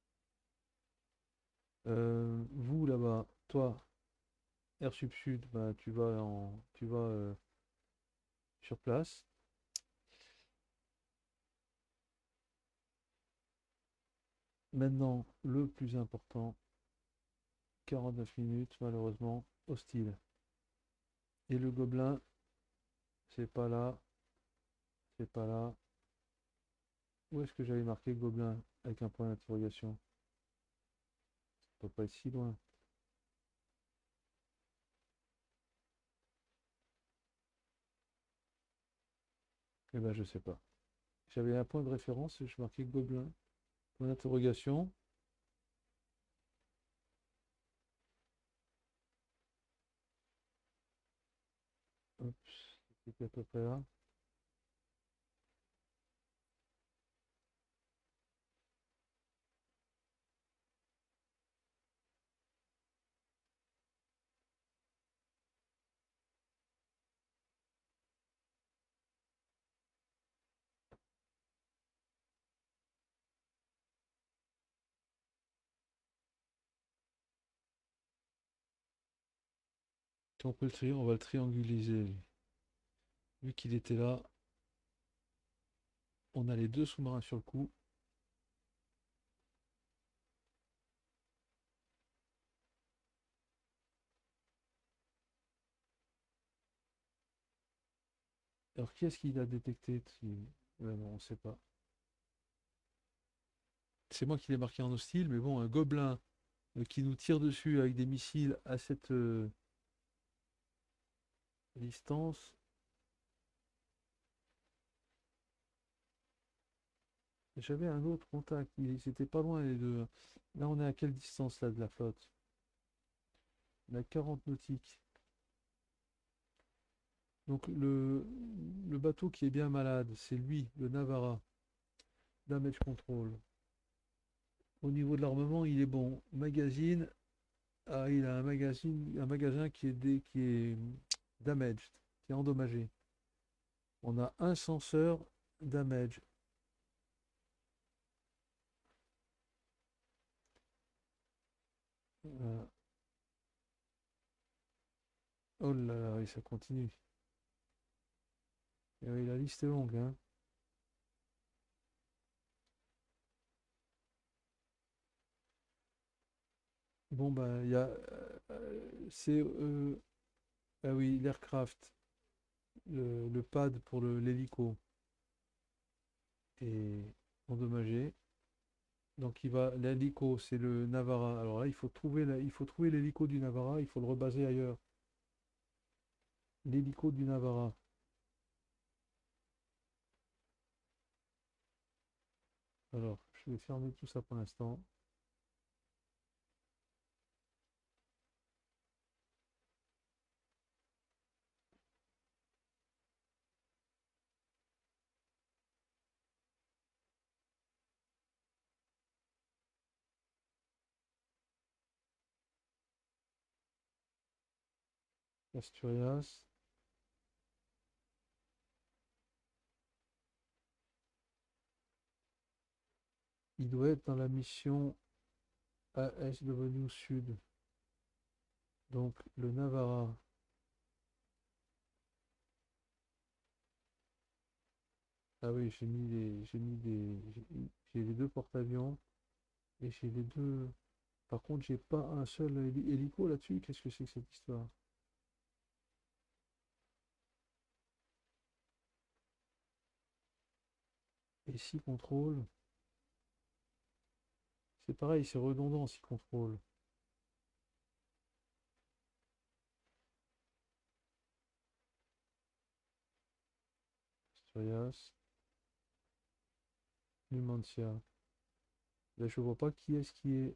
Vous là-bas, toi, Air sup sud, ben, tu vas sur place. Maintenant, le plus important, 49 minutes, malheureusement, hostile. Et le gobelin, c'est pas là, c'est pas là. Où est-ce que j'avais marqué gobelin avec un point d'interrogation? Ça peut pas être si loin. Eh ben, je sais pas. J'avais un point de référence et je marquais gobelin. Point d'interrogation. Hop, c'était à peu près là. Si on peut on va le trianguliser, lui. Vu qu'il était là, on a les deux sous-marins sur le coup. Alors, qui est-ce qu'il a détecté? Ouais, non, on sait pas. C'est moi qui l'ai marqué en hostile, mais bon, un gobelin qui nous tire dessus avec des missiles à cette distance. J'avais un autre contact, c'était pas loin les deux. Là, on est à quelle distance là de la flotte? On est à 40 nautiques. Donc le bateau qui est bien malade, c'est lui, le Navara, Damage Control. Au niveau de l'armement, il est bon. Magazine, ah, il a un magasin qui est damaged, qui est endommagé. On a un senseur damage. Euh, Oh là là, oui, ça continue. Et oui, la liste est longue, hein. Bon, bah, il y a. C'est. Ah oui, l'aircraft. Le pad pour l'hélico est endommagé. Donc l'hélico, c'est le Navara. Alors là, il faut trouver l'hélico du Navara, il faut le rebaser ailleurs. L'hélico du Navara. Alors, je vais fermer tout ça pour l'instant. Asturias. Il doit être dans la mission ASW Sud. Donc, le Navara. Ah oui, j'ai les deux porte-avions et j'ai les deux. Par contre, j'ai pas un seul hélico là-dessus. Qu'est-ce que c'est que cette histoire? Et si contrôle. C'est pareil, c'est redondant si contrôle. Asturias, Numancia. Là, je vois pas qui est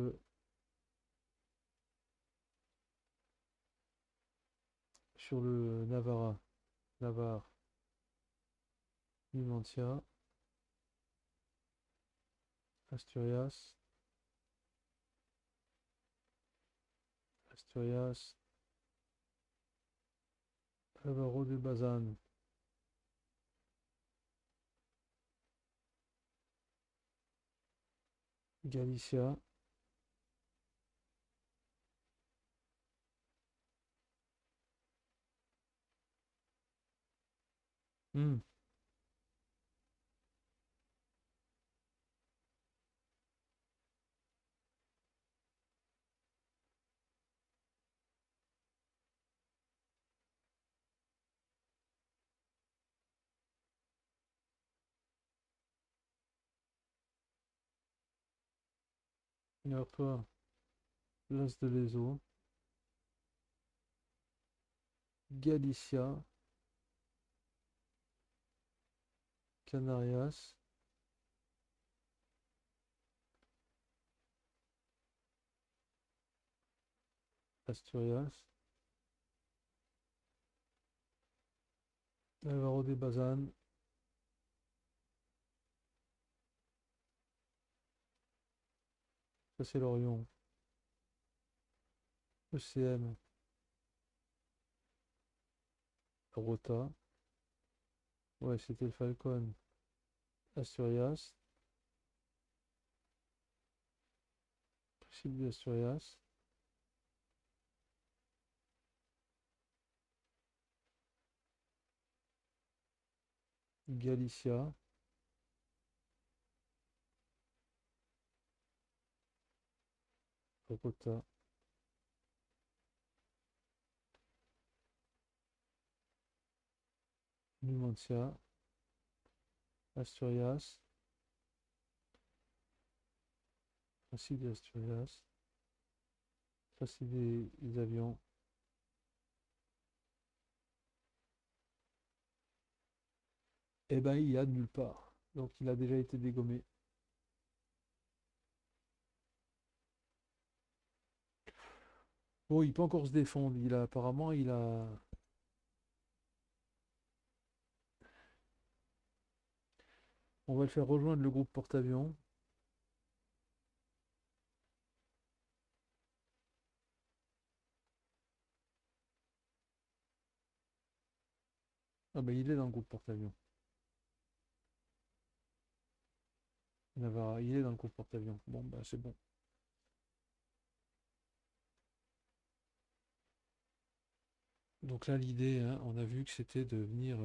sur le Navara. Navarre, Numancia, Asturias, Asturias, Alvaro de Bazan, Galicia. Hmm. Alors toi, Las de Lezo, Galicia, Canarias, Asturias, Alvaro de Bazan. Ça c'est l'Orion. ECM, Rota. Ouais, c'était le Falcon. Asturias, possible d'Asturias, Galicia, Rota, Numancia, Asturias, possible d'Asturias. Ça c'est des avions. Eh ben, il y a nulle part. Donc, il a déjà été dégommé. Bon, il peut encore se défendre. Apparemment, il a. On va le faire rejoindre le groupe porte-avions. Ah ben, il est dans le groupe porte-avions. Il est dans le groupe porte-avions. Bon, ben, c'est bon. Donc là, l'idée, hein, on a vu que c'était de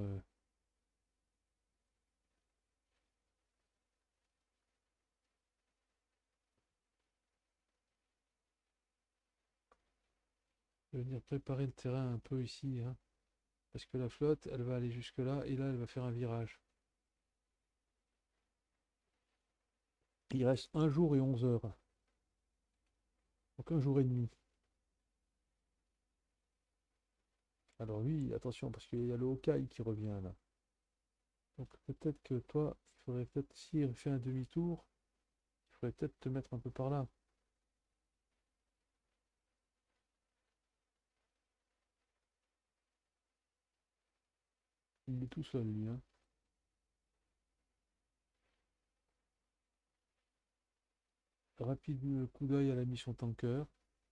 venir préparer le terrain un peu ici, hein, parce que la flotte, elle va aller jusque là, et là, elle va faire un virage. Il reste un jour et 11 heures, donc un jour et demi. Alors lui, attention, parce qu'il y a le Hawkeye qui revient là. Donc peut-être que toi, il faudrait peut-être, s'il fait un demi-tour, il faudrait peut-être te mettre un peu par là. Il est tout seul, lui, hein. Rapide coup d'œil à la mission Tanker.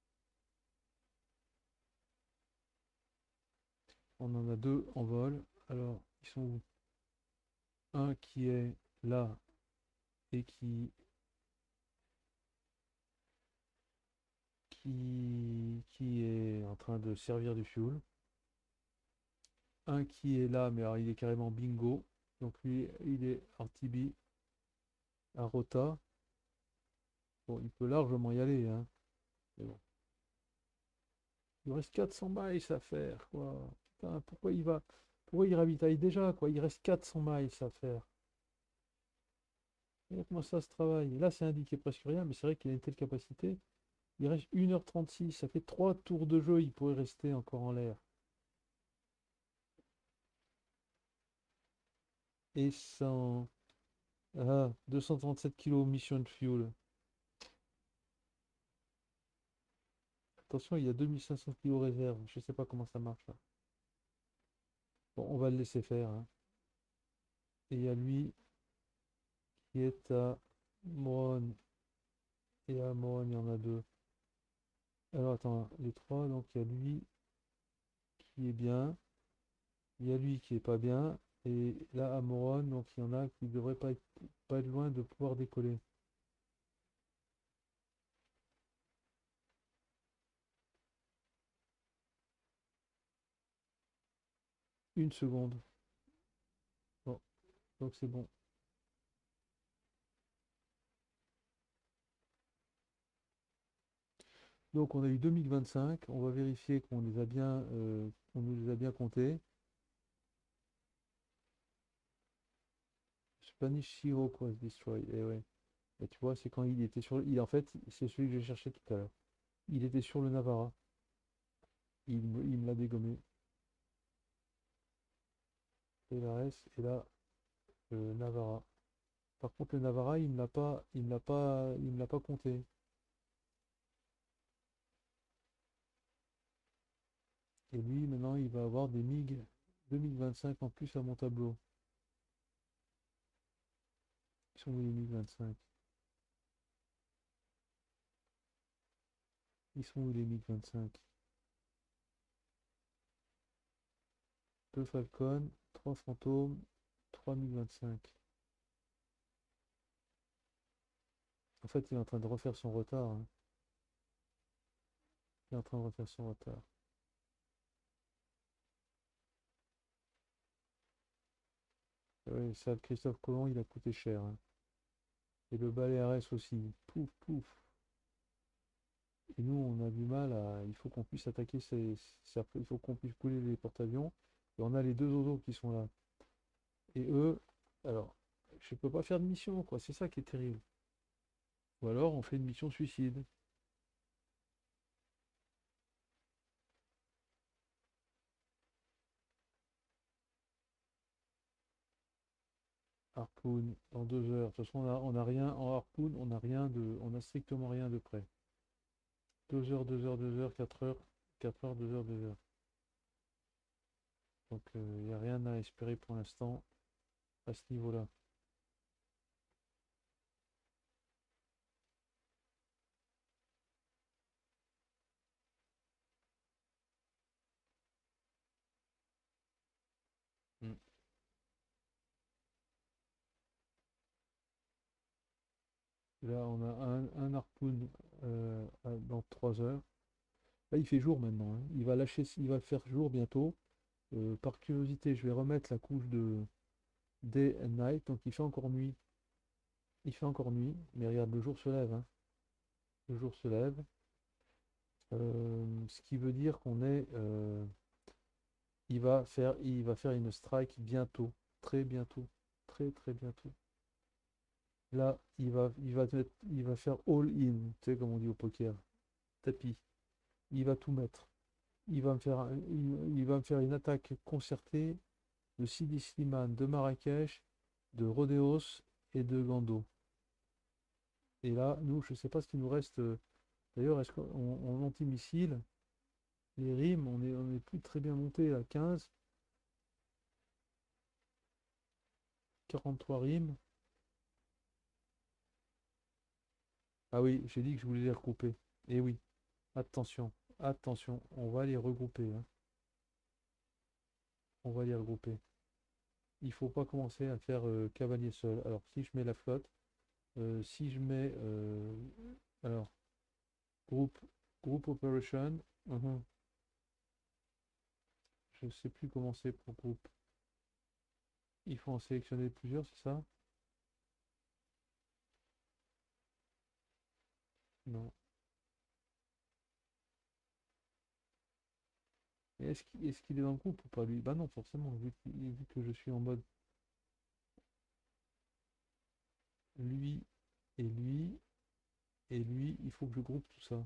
On en a deux en vol. Alors, ils sont où? Un qui est là et qui est en train de servir du fuel. Un qui est là, mais alors il est carrément bingo. Donc lui, il est RTB à rota. Bon, il peut largement y aller, hein. Mais bon. Il reste 400 miles à faire, quoi. Putain, pourquoi il va. Pourquoi il ravitaille déjà, quoi? Il reste 400 miles à faire. Regarde comment ça se travaille. Là, c'est indiqué presque rien, mais c'est vrai qu'il a une telle capacité. Il reste 1h36. Ça fait 3 tours de jeu. Il pourrait rester encore en l'air. Et 100. Ah, 237 kilos mission fuel. Attention, il y a 2500 kilos réserve. Je sais pas comment ça marche là. Bon, on va le laisser faire, hein. Et il y a lui qui est à Moron. Et à Moron, il y en a deux. Alors attends, les trois, donc il y a lui qui est bien. Il y a lui qui est pas bien. Et là, à Moron, donc il y en a qui devraient pas être loin de pouvoir décoller. Une seconde. Bon, donc c'est bon. Donc on a eu 2025. On va vérifier qu'on les a bien, on nous les a bien comptés. Spanish Hero Cross Destroy. Eh ouais. Et tu vois, c'est quand il était sur. En fait, c'est celui que je cherchais tout à l'heure. Il était sur le Navara. Il me l'a dégommé. Et la reste, et là, le Navara. Par contre, le Navara, il me l'a pas compté. Et lui, maintenant, il va avoir des MiG 2025 en plus à mon tableau. Ils sont où les MiG 25? Ils sont où les MiG 25? Deux Falcon, trois Fantômes, trois MiG 25. En fait, il est en train de refaire son retard, hein. Il est en train de refaire son retard. Ouais, ça, Christophe Colomb, il a coûté cher, hein. Et le balai RS aussi. Pouf, pouf. Et nous, on a du mal à. Il faut qu'on puisse attaquer il faut qu'on puisse couler les porte-avions. Et on a les deux oiseaux qui sont là. Et eux, alors, je peux pas faire de mission, quoi. C'est ça qui est terrible. Ou alors, on fait une mission suicide. Harpoon, dans 2 heures. De toute façon, on a rien en harpoon, on a strictement rien de près. 2 heures, 2 heures, 2 heures, 4 heures, 4 heures, 2 heures, 2 heures. Donc, il n'y a rien à espérer pour l'instant à ce niveau-là. Mm. Là, on a un harpoon dans 3 heures. Là, il fait jour maintenant, hein. Il va lâcher, il va faire jour bientôt. Par curiosité, je vais remettre la couche de Day and Night. Donc il fait encore nuit. Il fait encore nuit. Mais regarde, le jour se lève, hein. Le jour se lève. Ce qui veut dire qu'on est. Il va faire une strike bientôt. Très bientôt. Très très bientôt. Là, il va faire all in. Tu sais, comme on dit au poker. Tapis. Il va tout mettre. Il va me faire une attaque concertée de Sidi Slimane, de Marrakech, de Rodéos et de Gando. Et là, nous, je ne sais pas ce qu'il nous reste. D'ailleurs, est-ce qu'en anti-missile, les rimes, on est plus très bien monté à 15, 43 rimes. Ah oui, j'ai dit que je voulais les regrouper. Et oui, attention, attention, on va les regrouper, hein. On va les regrouper. Il ne faut pas commencer à faire cavalier seul. Alors, si je mets la flotte, si je mets. Alors, groupe, groupe operation. Je ne sais plus comment c'est pour groupe. Il faut en sélectionner plusieurs, c'est ça? Non. Et est-ce qu'il est dans le groupe ou pas lui? Bah non, forcément, vu que je suis en mode lui et lui et lui, il faut que je groupe tout ça.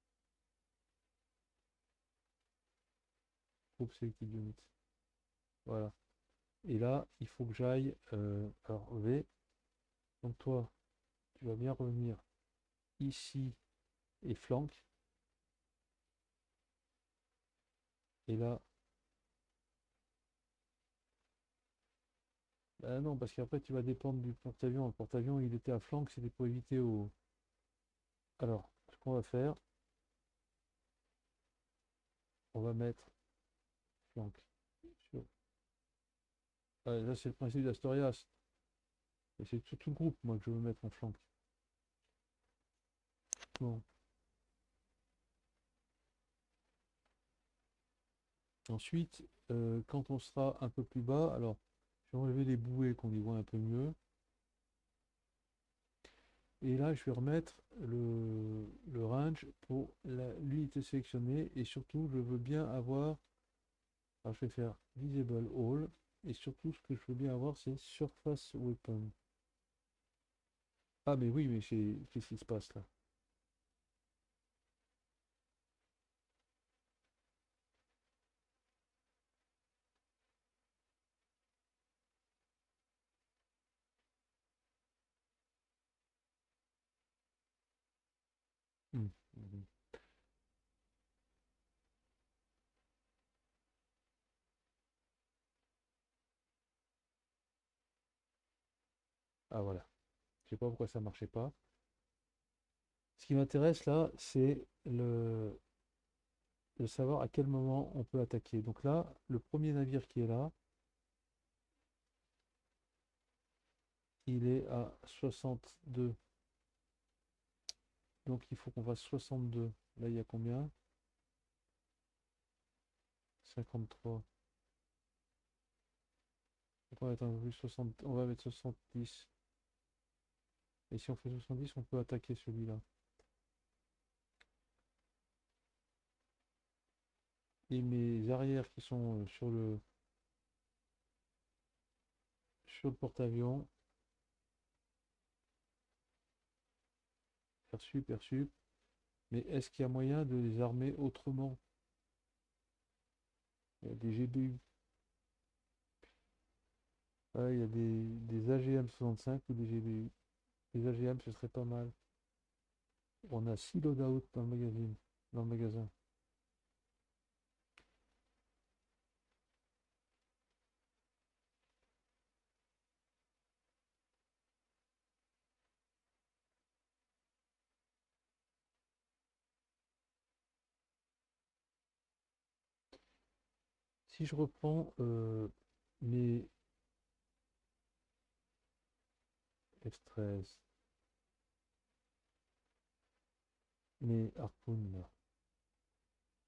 Groupe Selected Unit. Voilà. Et là, il faut que j'aille. Alors, V. Donc toi, tu vas bien revenir ici et flanque. Et là, bah non, parce qu'après tu vas dépendre du porte-avions. Le porte-avions, il était à flanque, c'était pour éviter au. Alors, ce qu'on va faire, on va mettre flanque. Sur- là, c'est le principe d'Astorias. Et c'est tout le groupe, moi, que je veux mettre en flanque. Bon. Ensuite, quand on sera un peu plus bas, alors, je vais enlever les bouées qu'on y voit un peu mieux. Et là, je vais remettre le range pour l'unité sélectionnée. Et surtout, je veux bien avoir. Alors, je vais faire Visible All. Et surtout, ce que je veux bien avoir, c'est Surface Weapon. Ah, mais oui, mais qu'est-ce qui se passe là? Mhm. Ah, voilà. Je sais pas pourquoi ça marchait pas. Ce qui m'intéresse là, c'est de savoir à quel moment on peut attaquer. Donc là, le premier navire qui est là, il est à 62. Donc il faut qu'on fasse 62. Là, il y a combien? 53. Donc on va mettre un peu plus 60, on va mettre 70. Et si on fait 70, on peut attaquer celui-là. Et mes arrières qui sont sur le porte-avions, perçu, perçu. Mais est-ce qu'il y a moyen de les armer autrement? Il y a des GBU. Ouais, il y a des AGM-65 ou des GBU. Les AGM, ce serait pas mal. On a 6 loadouts dans le magazine, dans le magasin. Si je reprends mes F-13, mes harpoons là,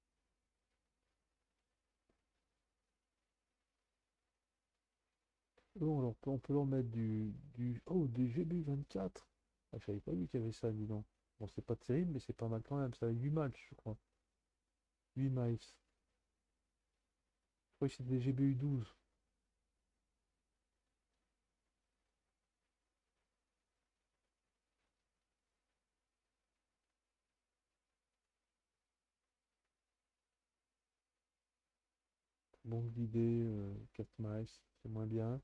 on peut leur mettre oh, des GB24. Ah, j'avais pas vu qu'il y avait ça, dis donc. Bon, c'est pas terrible, mais c'est pas mal quand même. Ça a 8 matchs, je crois. 8 miles. Je crois que c'était des GBU 12. Longue d'idée, 4 miles, c'est moins bien.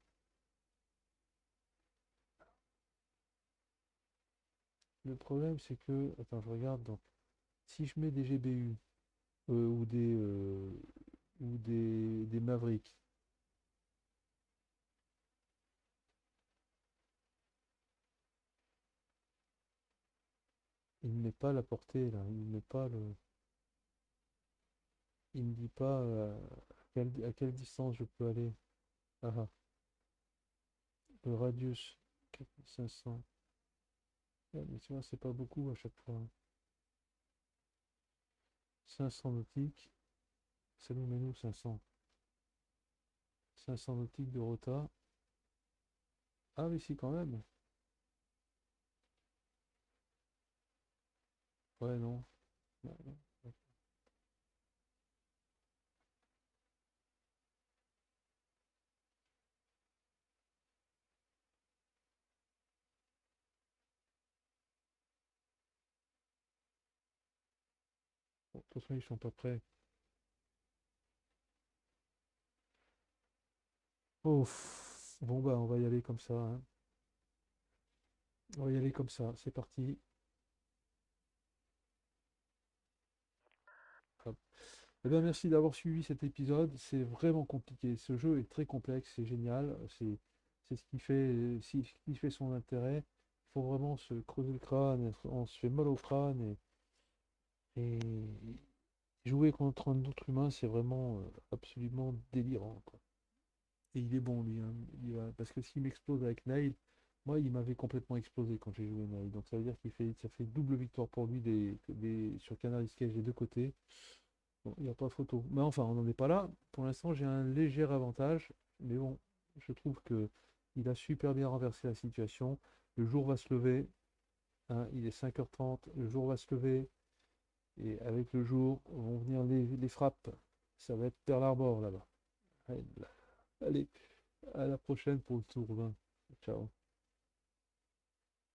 Le problème, c'est que, attends, je regarde, donc, si je mets des GBU ou des Mavericks, il ne met pas la portée, là, il ne met pas le, il ne dit pas à quelle distance je peux aller. Ah, ah, le radius, 4500. Ouais, mais tu vois, c'est pas beaucoup à chaque fois, hein. 500 nautiques, ça nous met nous 500. 500 nautiques de rota. Ah oui, si, quand même. Ouais, non. Ouais, non. Bon, de toute façon, ils sont pas prêts. Oh, bon, bah, on va y aller comme ça, hein. On va y aller comme ça. C'est parti. Hop. Eh bien, merci d'avoir suivi cet épisode. C'est vraiment compliqué. Ce jeu est très complexe, c'est génial. C'est ce qui fait son intérêt. Il faut vraiment se creuser le crâne. On se fait mal au crâne et jouer contre un autre humain, c'est vraiment absolument délirant, quoi. Et il est bon, lui, hein. Parce que s'il m'explose avec Nail, moi, il m'avait complètement explosé quand j'ai joué Nail. Donc ça veut dire ça fait double victoire pour lui sur Canaris Cage des deux côtés. Bon, il n'y a pas photo. Mais enfin, on n'en est pas là. Pour l'instant, j'ai un léger avantage. Mais bon, je trouve que il a super bien renversé la situation. Le jour va se lever, hein, il est 5h30. Le jour va se lever. Et avec le jour vont venir les frappes. Ça va être Pearl Harbor là-bas. Allez, allez, à la prochaine pour le tour 20. Ciao.